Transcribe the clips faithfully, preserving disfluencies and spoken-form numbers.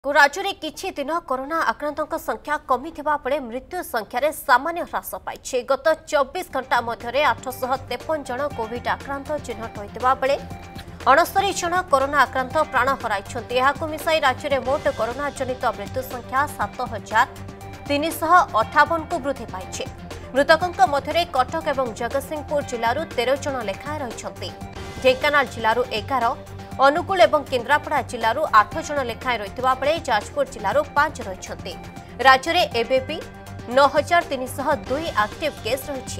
राज्य में किछि दिन कोरोना आक्रांतों संख्या कमी बेले मृत्यु संख्यार सामान्य ह्रास पाई। गत चौबीस घंटा मध्य आठश तेपन जन कोविड आक्रांत चिन्हट होता बेले अणस्तरी जन कोरोना आक्रांत प्राण हराई। मिसाई राज्य में मोट कोरोना जनित मृत्यु संख्या सात हजार तीन शह अठावन को वृद्धि पाई। मृतकों मध्य कटक और जगतसिंहपुर जिलूर तेरह जन लेखाएं रही। ढेंकानाल जिलूर एगार अनुगुल और केन्द्रापड़ा जिलूर आठ जन लेखाएं रही बेले जाजपुर जिलूर पांच रही। राज्य में एबी नौ हजार तीन शह दुई एक्टिव केस रही।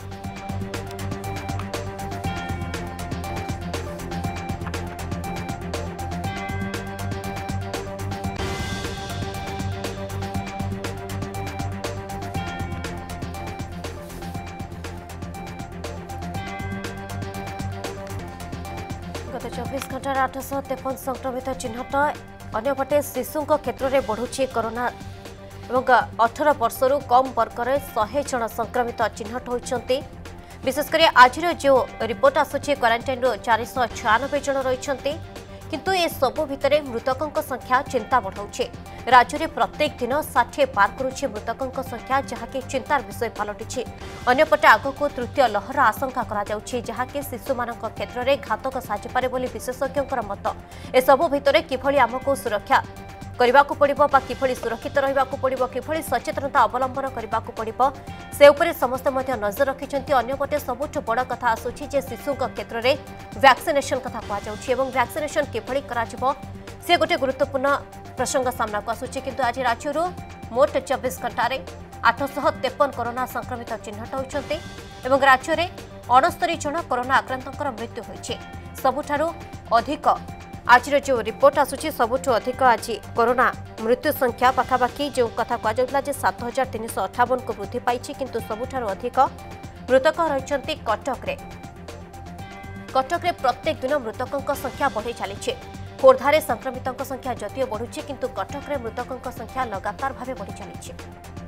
गत चौबीस घंटार आठश तेपन संक्रमित चिन्हट। अन्यपटे शिशु क्षेत्र में बढ़ुची कोरोना और अठर वर्षर कम वर्गर शहे जन संक्रमित चिन्हट होती। विशेषकर आज जो रिपोर्ट आसूची क्वारंटाइन चारिश छयानबे जन रही। किंतु ए सबु भितर मृतकों संख्या चिंता बढ़ाऊे। राज्य में प्रत्येक दिन षाठी पार करुच्ची मृतकों संख्या, जहाँकि चिंतार विषय पलटि। अन्यपटे आगक तृतीय लहर आशंका करा शिशु मान क्षेत्र में घातक साजिपारे बोली विशेषज्ञों मत। एसबू भितर किभली आमको सुरक्षा करबाकू पड़िबो बा किभली सुरक्षित रहिबाकू पड़िबो, किभली सचेतनता अवलंबन करबाकू पड़िबो, से उपरे समस्त मध्य नजर रखिछन्ति। अन्यपटे सबुठ बड़ कथा आसुछि जे शिशु क्षेत्र में वैक्सीनेशन कथा कहा जाउछि एवं वैक्सीनेशन किभली कराजिबो से गोटे गुरुत्वपूर्ण प्रसंग सामना को आसुछि। किंतु आज राज्यरू मोट चौबीस घंटे आठश तेपन कोरोना संक्रमित चिन्हट होइछन्ति एवं राज्य में अणस्तरी जन कोरोना आक्रांतों मृत्यु होइछि। सबुठारु अधिक आज जो रिपोर्ट आसूची सबुठ अधिक आज कोरोना मृत्यु संख्या पाखापाखि जो कथा कहुला सात हजार तीन शह अठावन को वृद्धि पाई। किंतु सबुठारु अधिक मृतक रही कटक रे। कटक रे प्रत्येक दिन मृतकों संख्या बढ़ी चली। खोर्धारे संक्रमितों संख्या जदिव बढ़ुची, किंतु कटक रे मृतकों संख्या लगातार भाव बढ़ी चली।